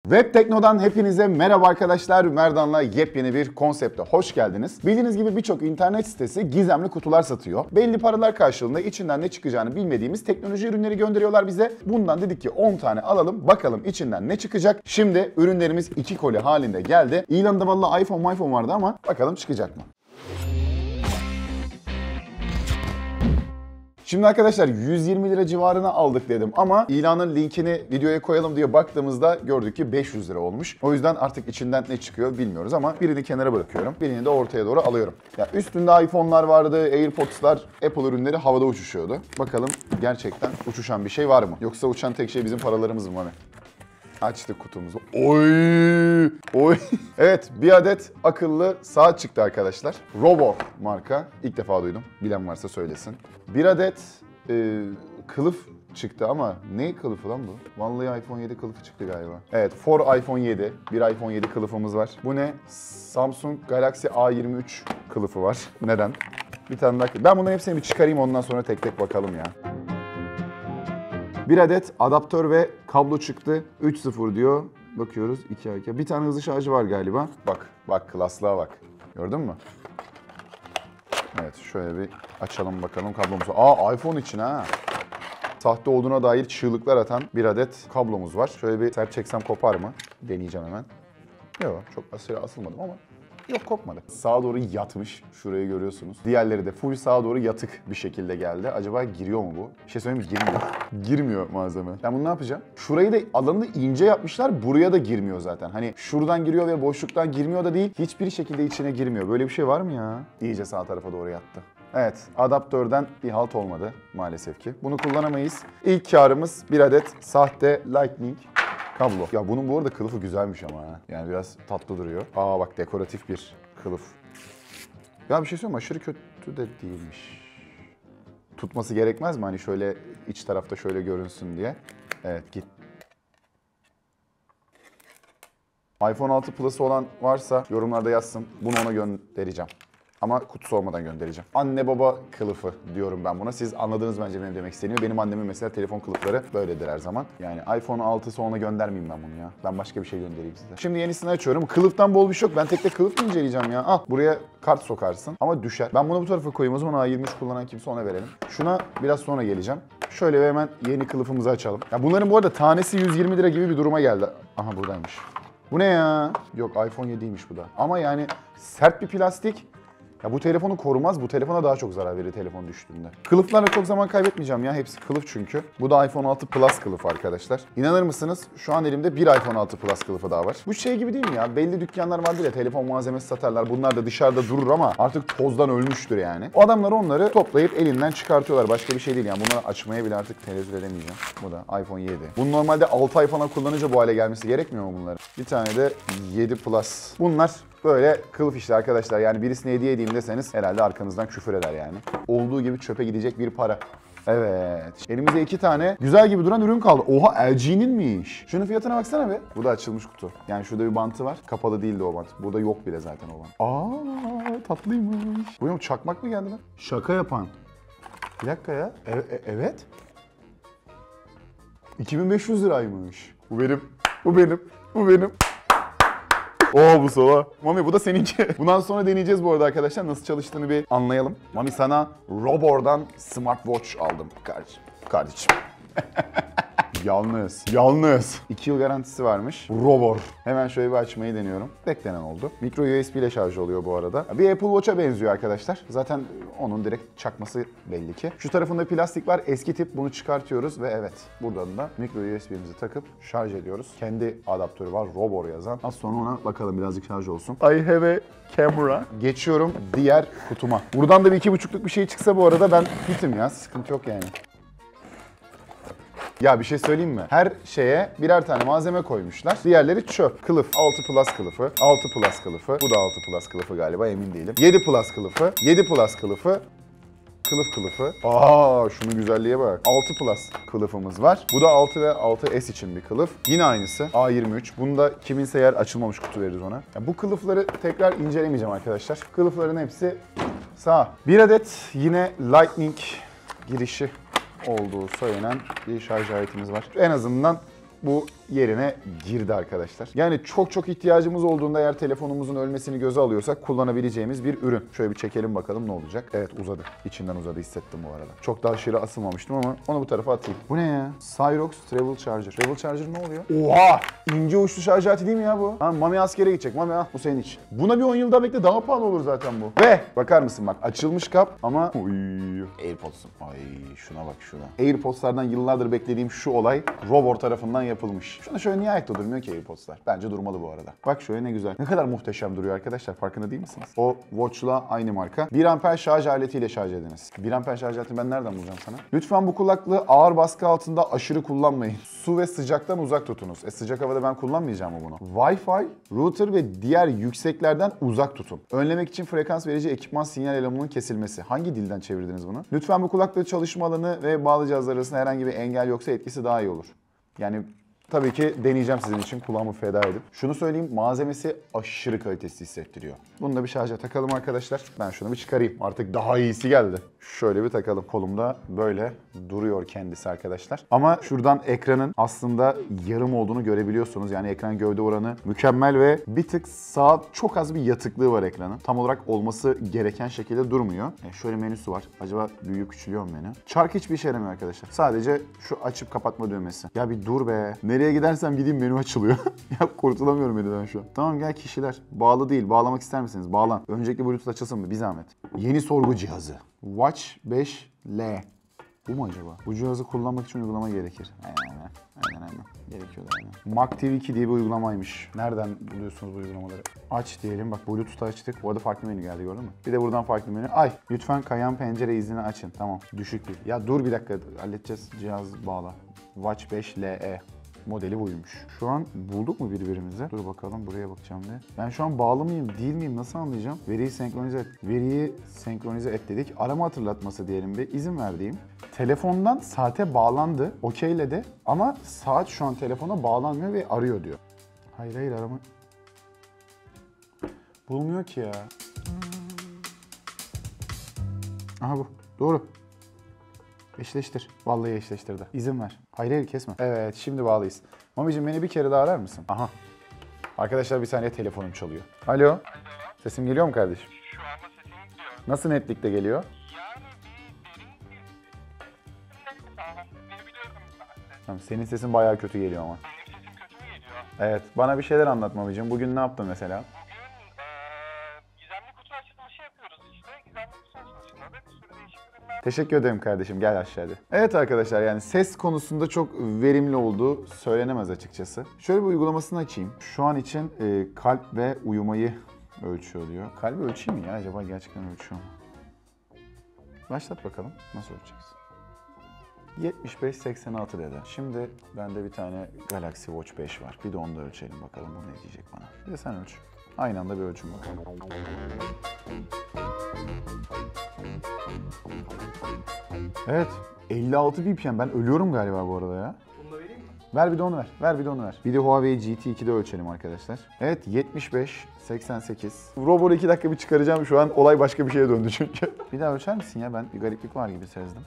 Web Tekno'dan hepinize merhaba arkadaşlar. Merdan'la yepyeni bir konsepte hoş geldiniz. Bildiğiniz gibi birçok internet sitesi gizemli kutular satıyor. Belli paralar karşılığında içinden ne çıkacağını bilmediğimiz teknoloji ürünleri gönderiyorlar bize. Bundan dedik ki 10 tane alalım, bakalım içinden ne çıkacak. Şimdi ürünlerimiz 2 koli halinde geldi. İlanında vallahi iPhone vardı ama bakalım çıkacak mı? Şimdi arkadaşlar 120 lira civarına aldık dedim ama ilanın linkini videoya koyalım diye baktığımızda gördük ki 500 lira olmuş. O yüzden artık içinden ne çıkıyor bilmiyoruz ama birini kenara bırakıyorum. Birini de ortaya doğru alıyorum. Ya üstünde iPhone'lar vardı, AirPods'lar, Apple ürünleri havada uçuşuyordu. Bakalım gerçekten uçuşan bir şey var mı? Yoksa uçan tek şey bizim paralarımız mı? Hani? Açtık kutumuzu. Oy! Oy! Evet, bir adet akıllı saat çıktı arkadaşlar. Robor marka. İlk defa duydum. Bilen varsa söylesin. Bir adet kılıf çıktı ama ne kılıfı lan bu? Vallahi iPhone 7 kılıfı çıktı galiba. Evet, for iPhone 7. Bir iPhone 7 kılıfımız var. Bu ne? Samsung Galaxy A23 kılıfı var. Neden? Bir tane daha. Ben bunların hepsini bir çıkarayım, ondan sonra tek tek bakalım ya. Bir adet adaptör ve kablo çıktı. 3.0 diyor. Bakıyoruz 2 Bir tane hızlı şarjı var galiba. Bak klaslığa bak. Gördün mü? Evet, şöyle bir açalım bakalım kablomuzu. iPhone için ha. Sahte olduğuna dair çığlıklar atan bir adet kablomuz var. Şöyle bir sert çeksem kopar mı? Deneyeceğim hemen. Yok, çok aşırı asılmadım ama. Yok, kopmadı. Sağa doğru yatmış. Şurayı görüyorsunuz. Diğerleri de full sağa doğru yatık bir şekilde geldi. Acaba giriyor mu bu? Bir şey söyleyeyim mi? Girmiyor. Girmiyor malzeme. Ben bunu ne yapacağım? Şurayı da alanını ince yapmışlar. Buraya da girmiyor zaten. Hani şuradan giriyor ve boşluktan girmiyor da değil. Hiçbir şekilde içine girmiyor. Böyle bir şey var mı ya? İyice sağ tarafa doğru yattı. Evet, adaptörden bir halt olmadı maalesef ki. Bunu kullanamayız. İlk karımız bir adet sahte Lightning kablo. Ya bunun bu arada kılıfı güzelmiş ama ha. Yani biraz tatlı duruyor. Bak dekoratif bir kılıf. Ya bir şey söyleyeyim mi? Aşırı kötü de değilmiş. Tutması gerekmez mi? Hani şöyle iç tarafta şöyle görünsün diye. Evet, git. iPhone 6 Plus'ı olan varsa yorumlarda yazsın. Bunu ona göndereceğim. Ama kutusu olmadan göndereceğim. Anne baba kılıfı diyorum ben buna. Siz anladınız bence benim demek istediğimi. Benim annemin mesela telefon kılıfları böyledir her zaman. Yani iPhone 6'sı ona göndermeyeyim ben bunu ya. Ben başka bir şey göndereyim size. Şimdi yenisini açıyorum. Kılıftan bol bir şey yok. Ben tek kılıf mı inceleyeceğim ya? Al, buraya kart sokarsın ama düşer. Ben bunu bu tarafa koyayım. O zaman A23 kullanan kimse ona verelim. Şuna biraz sonra geleceğim. Şöyle hemen yeni kılıfımızı açalım. Ya bunların bu arada tanesi 120 lira gibi bir duruma geldi. Aha, buradaymış. Bu ne ya? Yok, iPhone 7'ymiş bu da. Ama yani sert bir plastik. Ya bu telefonu korumaz, bu telefona daha çok zarar verir telefon düştüğünde. Kılıflarla çok zaman kaybetmeyeceğim ya, hepsi kılıf çünkü. Bu da iPhone 6 Plus kılıfı arkadaşlar. İnanır mısınız? Şu an elimde bir iPhone 6 Plus kılıfı daha var. Bu şey gibi değil mi ya? Belli dükkanlar vardır ya, telefon malzemesi satarlar. Bunlar da dışarıda durur ama artık tozdan ölmüştür yani. O adamlar onları toplayıp elinden çıkartıyorlar. Başka bir şey değil yani. Bunları açmaya bile artık tenezzül edemeyeceğim. Bu da iPhone 7. Bunu normalde 6 ay falan kullanınca bu hale gelmesi gerekmiyor mu bunların? Bir tane de 7 Plus. Bunlar böyle kılıf işte arkadaşlar. Yani birisine hediye edeyim deseniz herhalde arkanızdan küfür eder yani. Olduğu gibi çöpe gidecek bir para. Evet. Elimizde 2 tane güzel gibi duran ürün kaldı. Oha, LG'ninmiş. Şunun fiyatına baksana be. Bu da açılmış kutu. Yani şurada bir bantı var. Kapalı değildi o bant. Burada yok bile zaten o bant. Tatlıymış. Bu ne, çakmak mı geldi lan? Şaka yapan. Bir dakika ya. Evet. 2500 liraymış. Bu benim. Bu benim. Bu sola. Mami, bu da seninki. Bundan sonra deneyeceğiz bu arada arkadaşlar. Nasıl çalıştığını bir anlayalım. Mami, sana Robor'dan smartwatch aldım kardeşim. Yalnız. 2 yıl garantisi varmış. Robor. Hemen şöyle bir açmayı deniyorum. Beklenen oldu. Micro USB ile şarj oluyor bu arada. Bir Apple Watch'a benziyor arkadaşlar. Zaten onun direkt çakması belli ki. Şu tarafında plastik var. Eski tip, bunu çıkartıyoruz ve evet, buradan da micro USB'mizi takıp şarj ediyoruz. Kendi adaptörü var. Robor yazan. Az sonra ona bakalım, birazcık şarj olsun. I have a camera. Geçiyorum diğer kutuma. Buradan da bir 2,5'luk bir şey çıksa bu arada ben hitim ya. Sıkıntı yok yani. Ya bir şey söyleyeyim mi? Her şeye birer tane malzeme koymuşlar. Diğerleri çöp. Kılıf. 6 Plus kılıfı. 6 Plus kılıfı. Bu da 6 Plus kılıfı galiba, emin değilim. 7 Plus kılıfı. 7 Plus kılıfı. Kılıfı. Şunun güzelliğe bak. 6 Plus kılıfımız var. Bu da 6 ve 6S için bir kılıf. Yine aynısı. A23. Bunu da kiminse yer açılmamış kutu veririz ona. Ya bu kılıfları tekrar incelemeyeceğim arkadaşlar. Kılıfların hepsi sağ. Bir adet yine Lightning girişi olduğu söylenen bir şarj aletimiz var. En azından bu yerine girdi arkadaşlar. Yani çok ihtiyacımız olduğunda eğer telefonumuzun ölmesini göze alıyorsak kullanabileceğimiz bir ürün. Şöyle bir çekelim bakalım ne olacak. Evet uzadı. İçinden uzadı hissettim bu arada. Çok daha aşırı asılmamıştım ama onu bu tarafa atayım. Bu ne ya? Cyrox Travel Charger. Travel Charger ne oluyor? Oha! İnce uçlu şarj aleti değil mi ya bu? Ha, Mami askere gidecek. Mami al bu senin için. Buna bir 10 yıl daha bekle daha pahalı olur zaten bu. Ve bakar mısın bak açılmış kap ama AirPods'um. Ay şuna bak şuna. AirPods'lardan yıllardır beklediğim şu olay Robor tarafından yapılmış. Şuna şöyle niye ayakta durmuyor ki AirPods'lar? Bence durmalı bu arada. Bak şöyle ne güzel. Ne kadar muhteşem duruyor arkadaşlar. Farkında değil misiniz? O Watch'la aynı marka. 1 amper şarj aletiyle şarj ediniz. 1 amper şarj aletini ben nereden bulacağım sana? Lütfen bu kulaklığı ağır baskı altında aşırı kullanmayın. Su ve sıcaktan uzak tutunuz. Sıcak havada ben kullanmayacağım mı bunu? Wi-Fi, router ve diğer yükseklerden uzak tutun. Önlemek için frekans verici ekipman sinyal elemanının kesilmesi. Hangi dilden çevirdiniz bunu? Lütfen bu kulaklığı çalışma alanı ve bağlı cihazlar arasında herhangi bir engel yoksa etkisi daha iyi olur. Yani tabii ki deneyeceğim sizin için kulağımı feda edip. Şunu söyleyeyim, malzemesi aşırı kalitesiz hissettiriyor. Bunu da bir şarja takalım arkadaşlar. Ben şunu bir çıkarayım. Artık daha iyisi geldi. Şöyle bir takalım. Kolumda böyle duruyor kendisi arkadaşlar. Ama şuradan ekranın aslında yarım olduğunu görebiliyorsunuz. Yani ekran gövde oranı mükemmel ve bir tık sağ çok az bir yatıklığı var ekranın. Tam olarak olması gereken şekilde durmuyor. Şöyle menüsü var. Acaba büyüyor küçülüyor mu menü? Çark hiçbir işe yaramıyor arkadaşlar. Sadece şu açıp kapatma düğmesi. Ya bir dur be. Nereye gidersem gideyim menü açılıyor. Ya kurtulamıyorum menüden şu an. Tamam gel kişiler. Bağlı değil. Bağlamak ister misiniz? Bağlan. Öncelikle Bluetooth açılsın mı? Bir zahmet. Yeni sorgu cihazı. Watch 5L. Bu mu acaba? Bu cihazı kullanmak için uygulama gerekir. Aynen. Gerekiyor da aynen. Mac TV 2 diye bir uygulamaymış. Nereden buluyorsunuz bu uygulamaları? Aç diyelim. Bak Bluetooth'u açtık. Bu arada farklı menü geldi gördün mü? Bir de buradan farklı menü. Ay lütfen kayan pencere iznini açın. Tamam. Düşük bir. Ya dur bir dakika. Halledeceğiz. Cihaz bağla. Watch 5 LE. Modeli buymuş. Şu an bulduk mu birbirimize? Dur bakalım buraya bakacağım diye. Ben şu an bağlı mıyım değil miyim nasıl anlayacağım? Veriyi senkronize et. Veriyi senkronize et dedik. Arama hatırlatması diyelim bir. İzin verdiğim. Telefondan saate bağlandı. Okeyledi. Ama saat şu an telefona bağlanmıyor ve arıyor diyor. Hayır arama. Bulmuyor ki ya. Aha bu. Doğru. Eşleştir. Vallahi eşleştirdi. İzin ver. Hayır kesme. Evet şimdi bağlıyız. Mami'cim beni bir kere daha arar mısın? Aha. Arkadaşlar bir saniye telefonum çalıyor. Alo. Sesim geliyor mu kardeşim? Şu anda sesin gidiyor. Nasıl netlikte geliyor? Yani bir biliyorum zaten. Tamam, senin sesin bayağı kötü geliyor ama. Benim sesim kötü mü geliyor? Evet. Bana bir şeyler anlat Mami'cim. Bugün ne yaptın mesela? Bugün gizemli kutu açılışı yapıyoruz işte. Gizemli kutu açılışında da bir sürü değişik ürünler. Teşekkür ederim kardeşim. Gel aşağıda. Evet arkadaşlar yani ses konusunda çok verimli olduğu söylenemez açıkçası. Şöyle bir uygulamasını açayım. Şu an için kalp ve uyumayı ölçüyor diyor. Kalbi ölçeyim mi ya? Acaba gerçekten ölçüyor mu? Başlat bakalım. Nasıl ölçeceğiz? 75-86 dedi. Şimdi bende bir tane Galaxy Watch 5 var. Bir de onu da ölçelim bakalım bu ne diyecek bana. Bir de sen ölç. Aynı anda bir ölçüm bakalım. Evet. 56 ppm. Ben ölüyorum galiba bu arada ya. Bunu da vereyim mi? Ver bir de onu ver. Ver bir de onu ver. Bir de Huawei GT2'de ölçelim arkadaşlar. Evet 75, 88. Robor'u 2 dakika bir çıkaracağım. Şu an olay başka bir şeye döndü çünkü. Bir daha ölçer misin ya? Ben bir gariplik var gibi sezdim.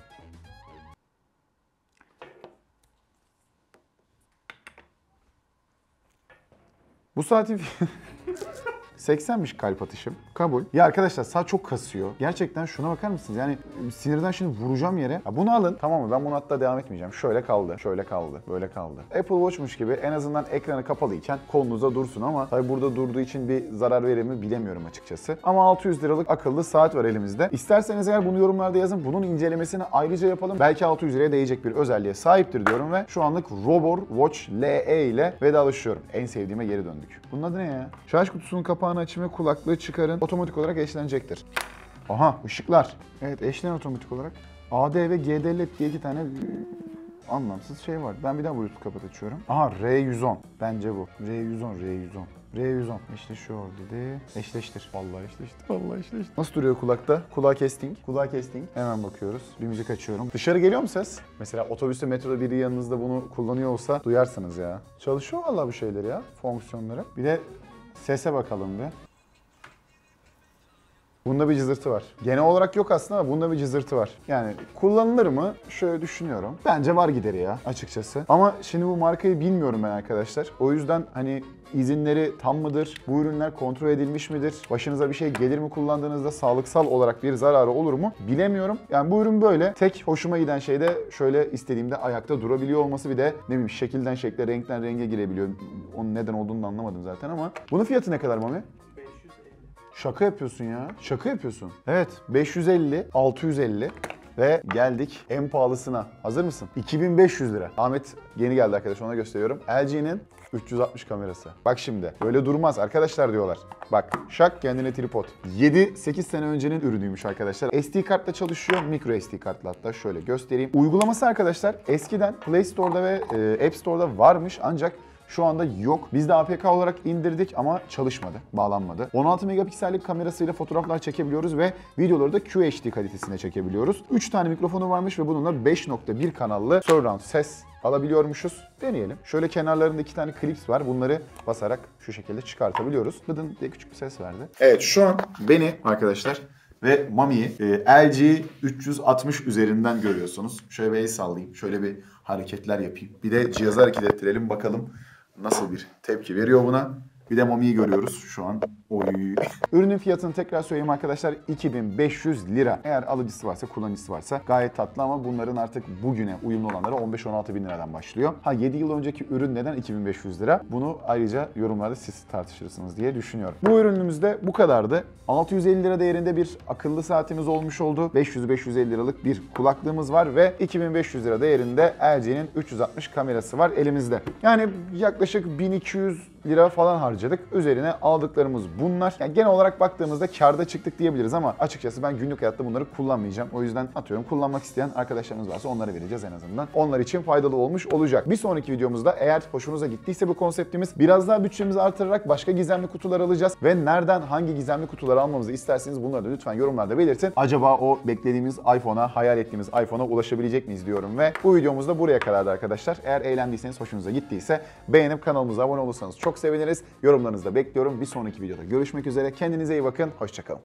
Bu saatin 80'miş kalp atışım. Kabul. Ya arkadaşlar saat çok kasıyor. Gerçekten şuna bakar mısınız? Yani sinirden şimdi vuracağım yere. Ya bunu alın. Tamam mı? Ben bunu hatta devam etmeyeceğim. Şöyle kaldı. Şöyle kaldı. Böyle kaldı. Apple Watch'muş gibi en azından ekranı kapalıyken kolunuza dursun ama tabii burada durduğu için bir zarar verir mi bilemiyorum açıkçası. Ama 600 liralık akıllı saat var elimizde. İsterseniz eğer bunu yorumlarda yazın. Bunun incelemesini ayrıca yapalım. Belki 600 liraya değecek bir özelliğe sahiptir diyorum ve şu anlık Robor Watch LE ile vedalaşıyorum. En sevdiğime geri döndük. Bunun adı ne ya? Şarj kutusunun kapağını açın ve kulaklığı çıkarın. Otomatik olarak eşlenecektir. Aha ışıklar. Evet eşlen otomatik olarak. AD ve GD LED diye 2 tane anlamsız şey var. Ben bir daha Bluetooth kapat açıyorum. Aha R110. Bence bu. R110. R110 eşleşiyor dedi. Eşleştir. Vallahi eşleşti. Vallahi eşleşti. Nasıl duruyor kulakta? Kulağı kesting. Hemen bakıyoruz. Bir müzik açıyorum. Dışarı geliyor mu ses? Mesela otobüste, metroda biri yanınızda bunu kullanıyor olsa duyarsınız ya. Çalışıyor vallahi bu şeyler ya. Fonksiyonları. Bir de sese bakalım bir. Bunda bir cızırtı var. Genel olarak yok aslında ama bunda bir cızırtı var. Yani kullanılır mı? Şöyle düşünüyorum. Bence var gideri ya açıkçası. Ama şimdi bu markayı bilmiyorum ben arkadaşlar. O yüzden hani izinleri tam mıdır? Bu ürünler kontrol edilmiş midir? Başınıza bir şey gelir mi kullandığınızda, sağlıksal olarak bir zararı olur mu? Bilemiyorum. Yani bu ürün böyle. Tek hoşuma giden şey de şöyle istediğimde ayakta durabiliyor olması, bir de ne bileyim şekilden şekle, renkten renge girebiliyor. Onun neden olduğunu da anlamadım zaten ama. Bunun fiyatı ne kadar Mami? Şaka yapıyorsun ya. Şaka yapıyorsun. Evet, 550, 650 ve geldik en pahalısına. Hazır mısın? 2500 lira. Ahmet yeni geldi arkadaş, ona gösteriyorum. LG'nin 360 kamerası. Bak şimdi böyle durmaz arkadaşlar diyorlar. Bak şak kendine tripod. 7-8 sene öncenin ürünüymüş arkadaşlar. SD kartla çalışıyor. Micro SD kartla, hatta şöyle göstereyim. Uygulaması arkadaşlar eskiden Play Store'da ve App Store'da varmış ancak şu anda yok. Biz de APK olarak indirdik ama çalışmadı, bağlanmadı. 16 megapiksellik kamerasıyla fotoğraflar çekebiliyoruz ve videoları da QHD kalitesinde çekebiliyoruz. 3 tane mikrofonu varmış ve bununla 5.1 kanallı surround ses alabiliyormuşuz. Deneyelim. Şöyle kenarlarında 2 tane klips var. Bunları basarak şu şekilde çıkartabiliyoruz. Bıdın diye küçük bir ses verdi. Evet, şu an beni arkadaşlar ve Mami'yi LG 360 üzerinden görüyorsunuz. Şöyle bir el sallayayım. Şöyle bir hareketler yapayım. Bir de cihazı hareket ettirelim bakalım nasıl bir tepki veriyor buna. Bir de Mami'yi görüyoruz şu an. Oy. Ürünün fiyatını tekrar söyleyeyim arkadaşlar. 2500 lira. Eğer alıcısı varsa, kullanıcısı varsa gayet tatlı ama bunların artık bugüne uyumlu olanları 15-16 bin liradan başlıyor. 7 yıl önceki ürün neden 2500 lira? Bunu ayrıca yorumlarda siz tartışırsınız diye düşünüyorum. Bu ürünümüzde bu kadardı. 650 lira değerinde bir akıllı saatimiz olmuş oldu. 500-550 liralık bir kulaklığımız var ve 2500 lira değerinde LG'nin 360 kamerası var elimizde. Yani yaklaşık 1200 lira falan harcadık. Üzerine aldıklarımız bunlar. Yani genel olarak baktığımızda kârda çıktık diyebiliriz ama açıkçası ben günlük hayatta bunları kullanmayacağım. O yüzden atıyorum, kullanmak isteyen arkadaşlarımız varsa onlara vereceğiz en azından. Onlar için faydalı olmuş olacak. Bir sonraki videomuzda eğer hoşunuza gittiyse bu konseptimiz, biraz daha bütçemizi artırarak başka gizemli kutular alacağız ve nereden hangi gizemli kutuları almamızı isterseniz bunları da lütfen yorumlarda belirtin. Acaba o beklediğimiz iPhone'a, hayal ettiğimiz iPhone'a ulaşabilecek miyiz diyorum ve bu videomuz da buraya kadardı arkadaşlar. Eğer eğlendiyseniz, hoşunuza gittiyse beğenip kanalımıza abone olursanız çok seviniriz. Yorumlarınızı da bekliyorum. Bir sonraki videoda görüşmek üzere. Kendinize iyi bakın. Hoşça kalın.